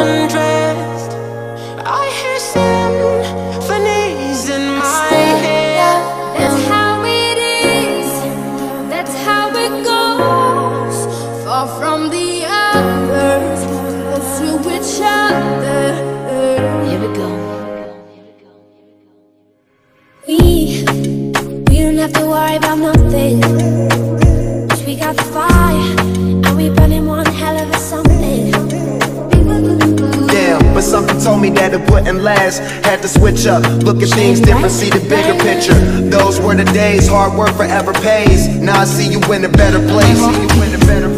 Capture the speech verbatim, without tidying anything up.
undressed. I hear symphonies in my head. That's how it is, that's how it goes. Far from the others, close to each other. Here we go. We, we don't have to worry about nothing. We got the fire, and we burning one hell of a something. Yeah, but something told me that it wouldn't last. Had to switch up, look at things different, see the bigger picture. Those were the days, hard work forever pays. Now I see you in a better place. See you in a better place.